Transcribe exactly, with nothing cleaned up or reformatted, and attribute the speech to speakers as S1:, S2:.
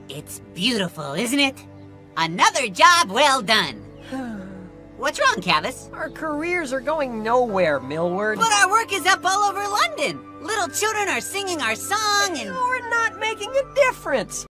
S1: It's beautiful, isn't it? Another job well done. What's wrong, Cavus?
S2: Our careers are going nowhere, Millward.
S1: But our work is up all over London. Little children are singing our song and...
S2: You're not making a difference.